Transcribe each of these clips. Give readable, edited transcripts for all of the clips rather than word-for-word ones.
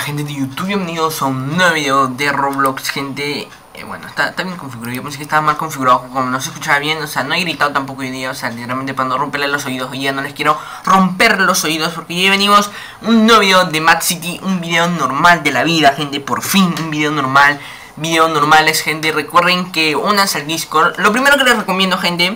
Gente de YouTube, bienvenidos a un nuevo video de Roblox, gente. Bueno, está bien configurado. Yo pensé que estaba mal configurado, como no se escuchaba bien. O sea, no he gritado tampoco hoy día. O sea, literalmente para no romperle los oídos. Hoy día no les quiero romper los oídos, porque ya venimos un nuevo video de Mad City. Un video normal de la vida, gente. Por fin, un video normal. Videos normales, gente. Recuerden que únanse al Discord. Lo primero que les recomiendo, gente,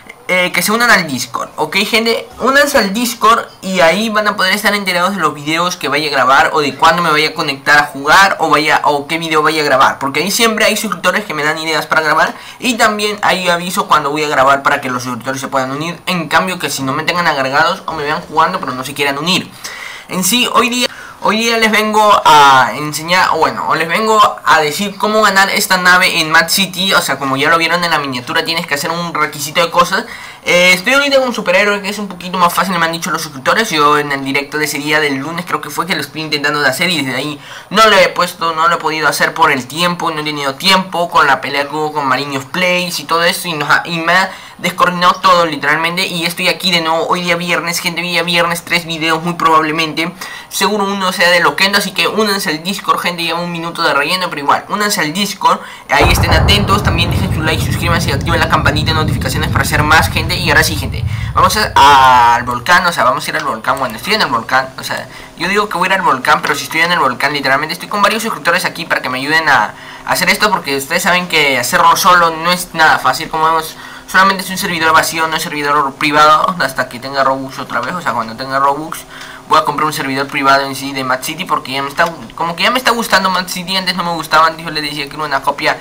que se unan al Discord, ok, gente. Únanse al Discord y ahí van a poder estar enterados de los videos que vaya a grabar, o de cuándo me vaya a conectar a jugar, o qué video vaya a grabar, porque ahí siempre hay suscriptores que me dan ideas para grabar, y también ahí aviso cuando voy a grabar para que los suscriptores se puedan unir. En cambio, que si no me tengan agregados o me vean jugando pero no se quieran unir. En sí, hoy día les vengo a enseñar, o les vengo a decir cómo ganar esta nave en Mad City. O sea, como ya lo vieron en la miniatura, tienes que hacer un requisito de cosas. Estoy ahorita con un superhéroe que es un poquito más fácil, me han dicho los suscriptores. Yo en el directo de ese día del lunes creo que fue que lo estoy intentando de hacer, y desde ahí no lo he podido hacer por el tiempo. No he tenido tiempo con la pelea que hubo con Marinios Plays y todo eso, y me ha descoordinado todo literalmente. Y estoy aquí de nuevo hoy día viernes, gente. Día viernes, 3 videos muy probablemente. Seguro uno sea de Loquendo, así que únanse al Discord, gente. Lleva un minuto de relleno, pero igual, únanse al Discord. Ahí estén atentos. También dejen su like, suscríbanse y activen la campanita de notificaciones para hacer más, gente. Y ahora sí, gente, vamos al volcán. O sea, vamos a ir al volcán. Bueno, estoy en el volcán. O sea, yo digo que voy a ir al volcán, pero si estoy en el volcán, literalmente estoy con varios suscriptores aquí para que me ayuden a hacer esto, porque ustedes saben que hacerlo solo no es nada fácil. Como vemos, solamente es un servidor vacío, no es servidor privado hasta que tenga Robux otra vez. O sea, cuando tenga Robux voy a comprar un servidor privado en sí de Mad City, porque ya me está gustando Mad City. Antes no me gustaba, antes yo les decía que era una copia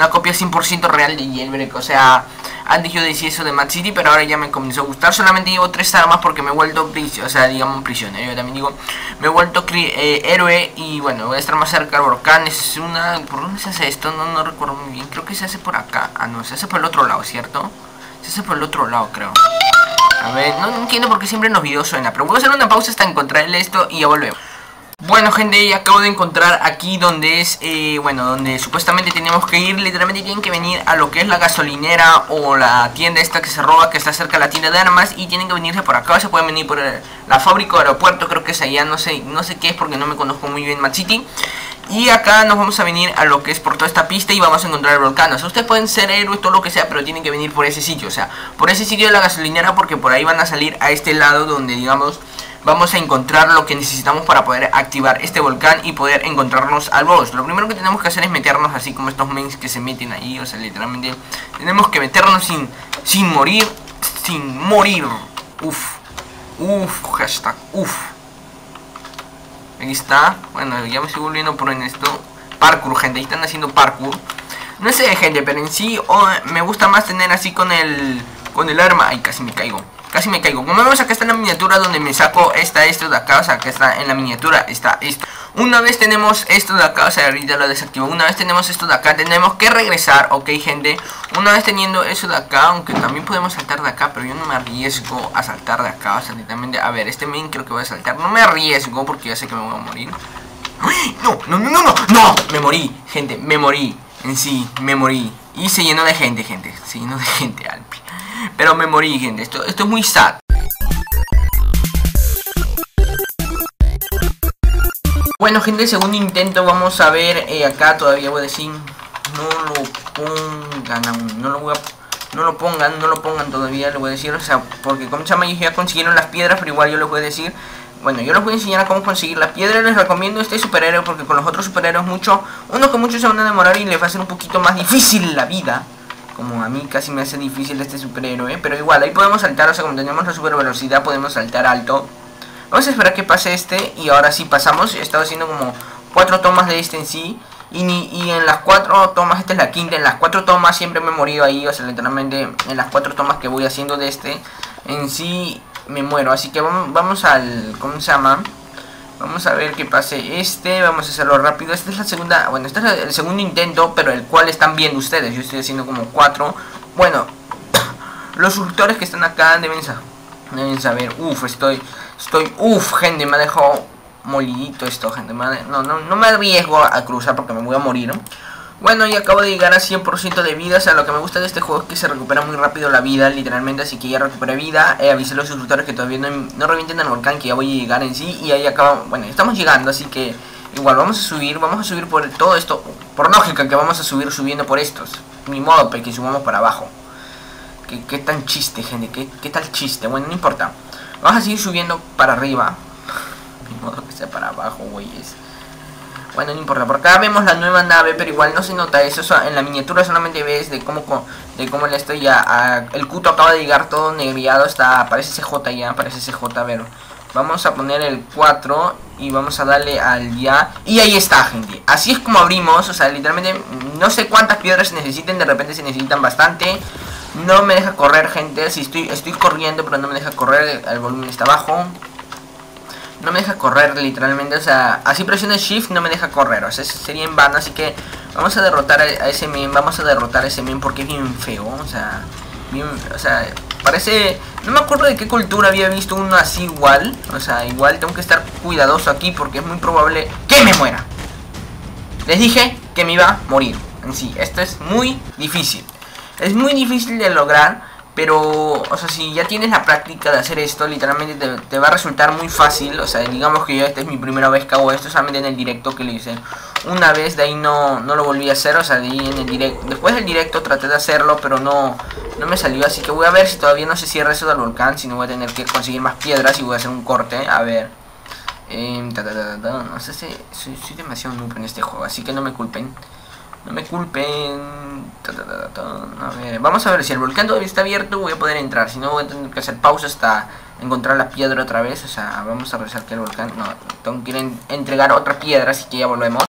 100% real de Jailbreak. O sea, antes yo decía eso de Mad City, pero ahora ya me comenzó a gustar. Solamente llevo 3 armas porque me he vuelto prisionero. Yo también digo, me he vuelto héroe. Y bueno, voy a estar más cerca del volcán. Es una... ¿Por dónde se hace esto? No recuerdo muy bien. Creo que se hace por acá. Ah, no, se hace por el otro lado, ¿cierto? Se hace por el otro lado, creo. A ver, no entiendo por qué siempre en los videos suena, pero voy a hacer una pausa hasta encontrarle esto y ya volvemos. Bueno, gente, ya acabo de encontrar aquí donde es, donde supuestamente tenemos que ir. Literalmente tienen que venir a lo que es la gasolinera o la tienda esta que se roba, que está cerca de la tienda de armas, y tienen que venirse por acá. Se pueden venir por la fábrica o aeropuerto, creo que es allá, no sé qué es porque no me conozco muy bien Mad City. Y acá nos vamos a venir a lo que es por toda esta pista y vamos a encontrar el volcán. O sea, ustedes pueden ser héroes, todo lo que sea, pero tienen que venir por ese sitio. O sea, por ese sitio de la gasolinera, porque por ahí van a salir a este lado donde, digamos, vamos a encontrar lo que necesitamos para poder activar este volcán y poder encontrarnos al boss. Lo primero que tenemos que hacer es meternos así como estos mains que se meten ahí. O sea, literalmente tenemos que meternos sin morir. Hashtag Ahí está. Bueno, ya me estoy volviendo por en esto. Parkour, gente, ahí están haciendo parkour. No sé, gente, pero en sí me gusta más tener así con el arma. Ay, casi me caigo. Como vemos, acá está en la miniatura donde me saco esto de acá. O sea, que está en la miniatura, está esto. Una vez tenemos esto de acá, o sea, ahorita lo desactivo. Una vez tenemos esto de acá, tenemos que regresar, ok, gente. Una vez teniendo eso de acá, aunque también podemos saltar de acá, pero yo no me arriesgo a saltar de acá. O sea, literalmente, a ver, este main creo que voy a saltar. No me arriesgo porque ya sé que me voy a morir. No, me morí, gente, me morí. En sí, me morí. Y se llenó de gente, se llenó de gente, Alpi. Pero me morí, gente, esto es muy sad. Bueno, gente, segundo intento, vamos a ver. Acá todavía voy a decir, no lo pongan todavía, le voy a decir. O sea, porque como se llama, ellos ya consiguieron las piedras, pero igual yo les voy a decir. Bueno, yo les voy a enseñar a cómo conseguir las piedras. Les recomiendo este superhéroe porque con los otros superhéroes muchos se van a demorar y les va a hacer un poquito más difícil la vida. Como a mí casi me hace difícil este superhéroe, pero igual, ahí podemos saltar. O sea, como tenemos la super velocidad, podemos saltar alto. Vamos a esperar que pase este y ahora sí pasamos. He estado haciendo como 4 tomas de este en sí. Y en las 4 tomas, esta es la quinta, en las 4 tomas siempre me he morido ahí. O sea, literalmente en las 4 tomas que voy haciendo de este, en sí me muero. Así que vamos al, ¿cómo se llama? Vamos a ver que pase este, vamos a hacerlo rápido. Esta es la segunda, bueno, este es el segundo intento, pero el cual están viendo ustedes. Yo estoy haciendo como 4. Bueno, los suscriptores que están acá deben saber. Gente, me ha dejado molidito esto, gente. No me arriesgo a cruzar porque me voy a morir, ¿no? Bueno, y acabo de llegar a 100% de vida. O sea, lo que me gusta de este juego es que se recupera muy rápido la vida, literalmente. Así que ya recuperé vida. Avisé a los suscriptores que todavía no revienten el volcán, que ya voy a llegar en sí. Y ahí acaba, bueno, estamos llegando, así que Igual vamos a subir por todo esto. Por lógica que vamos a subir subiendo por estos. Ni modo que subamos para abajo. ¿Qué tan chiste, gente? ¿Qué tal chiste? Bueno, no importa. Vamos a seguir subiendo para arriba. Ni modo que sea para abajo, güeyes. Bueno, no importa. Por acá vemos la nueva nave, pero igual no se nota eso. En la miniatura solamente ves de cómo le estoy ya. El Kuto acaba de llegar todo negriado. Parece CJ ya, parece CJ. A ver, vamos a poner el 4 y vamos a darle al ya. Y ahí está, gente. Así es como abrimos. O sea, literalmente no sé cuántas piedras se necesiten. De repente se necesitan bastante. No me deja correr, gente. Si estoy corriendo, pero no me deja correr. El volumen está bajo. No me deja correr, literalmente. O sea, así presiono Shift, no me deja correr. O sea, sería en vano. Así que vamos a derrotar a ese men. Vamos a derrotar a ese men porque es bien feo. O sea, parece... No me acuerdo de qué cultura había visto uno así igual. O sea, igual tengo que estar cuidadoso aquí porque es muy probable que me muera. Les dije que me iba a morir. En sí, esto es muy difícil. Es muy difícil de lograr, pero, o sea, si ya tienes la práctica de hacer esto, literalmente te va a resultar muy fácil. O sea, digamos que yo esta es mi primera vez que hago esto, solamente en el directo que lo hice una vez, de ahí no lo volví a hacer. O sea, de ahí en el directo, después del directo traté de hacerlo, pero no me salió. Así que voy a ver si todavía no se cierra eso del volcán, si no voy a tener que conseguir más piedras y voy a hacer un corte, a ver. No sé si soy demasiado noob en este juego, así que no me culpen. No me culpen. A ver, vamos a ver si el volcán todavía está abierto. Voy a poder entrar. Si no, voy a tener que hacer pausa hasta encontrar la piedra otra vez. O sea, vamos a revisar que el volcán... No, tengo que ir a entregar otra piedra, así que ya volvemos.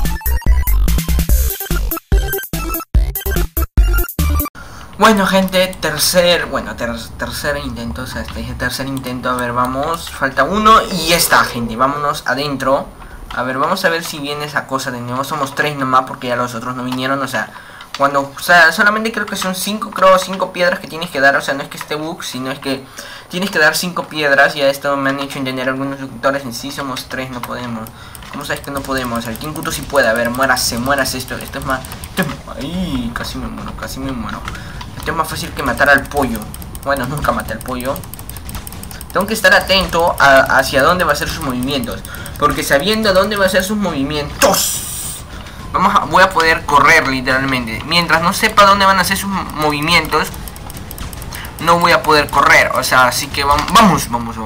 Bueno, gente, tercer intento. O sea, este es el tercer intento. A ver, vamos. Falta uno y ya está, gente. Vámonos adentro. A ver, vamos a ver si viene esa cosa de nuevo. Somos 3 nomás porque ya los otros no vinieron. O sea, solamente creo que son 5 piedras que tienes que dar. O sea, no es que esté bug, sino es que tienes que dar 5 piedras. Y a esto me han hecho entender algunos suscriptores. En sí somos 3, no podemos. ¿Cómo sabes que no podemos? El King Kuto sí puede. A ver, muérase esto. Esto es más... Ay, casi me muero. Esto es más fácil que matar al pollo. Bueno, nunca maté al pollo. Tengo que estar atento hacia dónde va a ser sus movimientos. Porque sabiendo dónde va a ser sus movimientos, voy a poder correr literalmente. Mientras no sepa dónde van a ser sus movimientos, no voy a poder correr. O sea, así que vamos.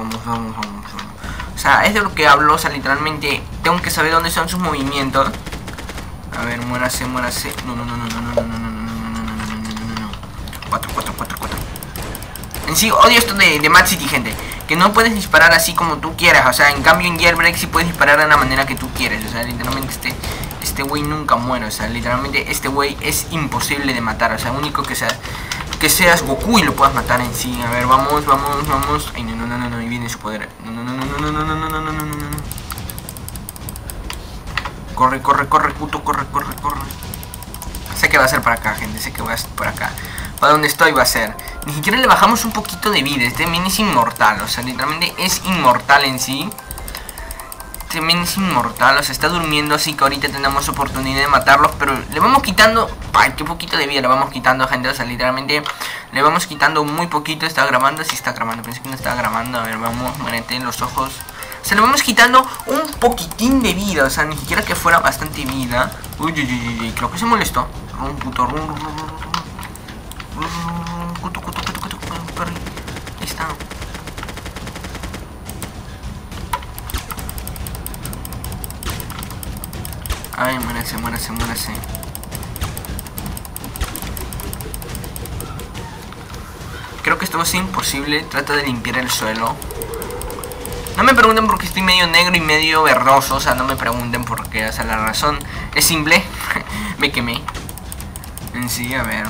O sea, es de lo que hablo. O sea, literalmente tengo que saber dónde son sus movimientos. A ver, muérase. No. 4. En sí, odio esto de Mad City, gente. Que no puedes disparar así como tú quieras. O sea, en cambio en Jailbreak sí puedes disparar de la manera que tú quieres. O sea, literalmente este güey nunca muere. O sea, literalmente este güey es imposible de matar. O sea, único que seas Goku y lo puedas matar en sí. A ver, vamos. Ay, no, ahí viene su poder. No. Corre, Kuto, corre. Sé que va a ser para acá, gente. Sé que va a ser para acá. Para donde estoy va a ser. Ni siquiera le bajamos un poquito de vida. Este men es inmortal. O sea, literalmente es inmortal en sí. Este men es inmortal. O sea, está durmiendo. Así que ahorita tenemos oportunidad de matarlos. Pero le vamos quitando... Ay, qué poquito de vida le vamos quitando, gente. O sea, literalmente le vamos quitando muy poquito. ¿Está grabando? Sí está grabando. Pensé que no estaba grabando. A ver, vamos. Muérete en los ojos. O sea, le vamos quitando un poquitín de vida. O sea, ni siquiera que fuera bastante vida. Uy. Creo que se molestó. Kuto. Ahí está. Ay, muérase. Creo que esto va a ser imposible. Trata de limpiar el suelo. No me pregunten por qué estoy medio negro y medio verdoso. O sea, no me pregunten por qué. O sea, la razón es simple. Me quemé. En sí, a ver.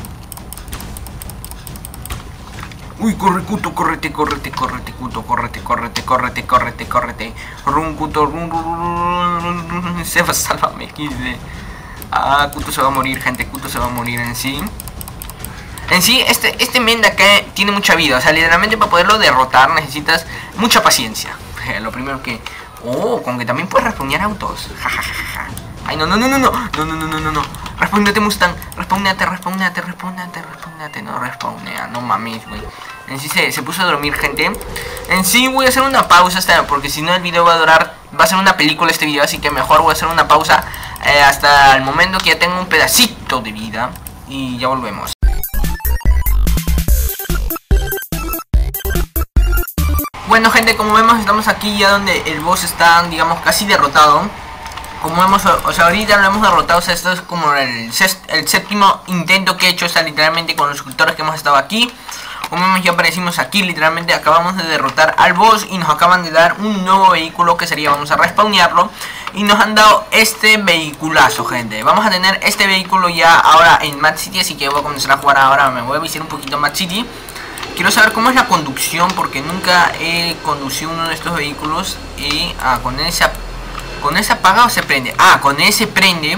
Uy, corre, Kuto, córrete, Kuto, córrete. Run, Kuto, run. Se va, sálvame, XD. Ah, Kuto se va a morir, gente, Kuto se va a morir en sí. En sí, este men de acá tiene mucha vida. O sea, literalmente para poderlo derrotar necesitas mucha paciencia. Lo primero que... Oh, con que también puedes respawnear autos. Ay, no. Respóndete, Mustang. Respóndete. No respawnea, no mames, güey. En sí se puso a dormir, gente. En sí voy a hacer una pausa porque si no el video va a durar, va a ser una película este video, así que mejor voy a hacer una pausa hasta el momento que ya tengo un pedacito de vida. Y ya volvemos. Bueno, gente, como vemos estamos aquí ya donde el boss está, digamos, casi derrotado. Como vemos, o sea, ahorita lo hemos derrotado. O sea, esto es como el séptimo intento que he hecho, o sea, literalmente con los suscriptores que hemos estado aquí. Como vemos, ya aparecimos aquí, literalmente acabamos de derrotar al boss y nos acaban de dar un nuevo vehículo que sería, vamos a respawnearlo. Y nos han dado este vehiculazo, gente. Vamos a tener este vehículo ya ahora en Mad City, así que voy a comenzar a jugar ahora. Me voy a visitar un poquito Mad City. Quiero saber cómo es la conducción, porque nunca he conducido uno de estos vehículos. Y con ese apagado se prende. Con ese prende.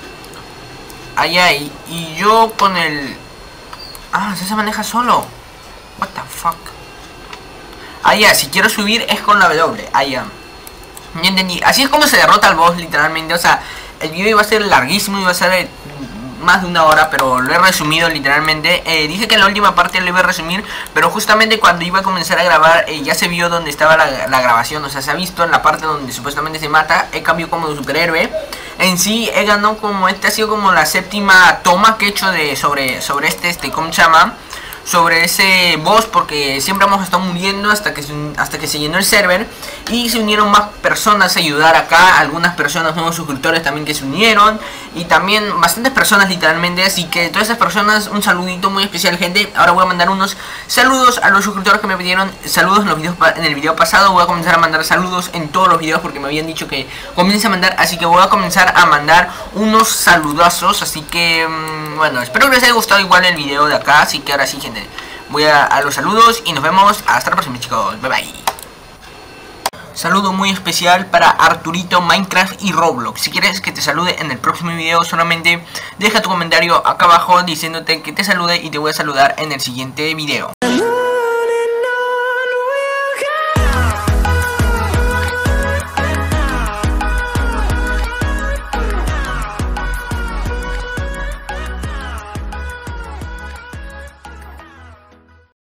Ahí. Y yo con el... se maneja solo. What the fuck. Si quiero subir es con la W. Ya entendí. Así es como se derrota al boss, literalmente. O sea, el video iba a ser larguísimo, iba a ser más de 1 hora, pero lo he resumido literalmente. Dije que en la última parte lo iba a resumir, pero justamente cuando iba a comenzar a grabar ya se vio donde estaba la grabación. O sea, se ha visto en la parte donde supuestamente se mata. He cambiado como de superhéroe. En sí he ganado como ha sido como la 7ª toma que he hecho sobre ¿cómo se llama? Sobre ese boss, porque siempre hemos estado muriendo hasta que se llenó el server y se unieron más personas a ayudar acá, algunas personas, nuevos suscriptores también que se unieron y también bastantes personas literalmente, así que todas esas personas un saludito muy especial, gente. Ahora voy a mandar unos saludos a los suscriptores que me pidieron saludos en el video pasado. Voy a comenzar a mandar saludos en todos los videos porque me habían dicho que comience a mandar, así que voy a comenzar a mandar unos saludazos, así que bueno, espero que les haya gustado igual el video de acá, así que ahora sí, gente, voy a los saludos y nos vemos hasta la próxima, chicos. Bye bye. Saludo muy especial para Arturito, Minecraft y Roblox. Si quieres que te salude en el próximo video, solamente deja tu comentario acá abajo diciéndote que te salude y te voy a saludar en el siguiente video.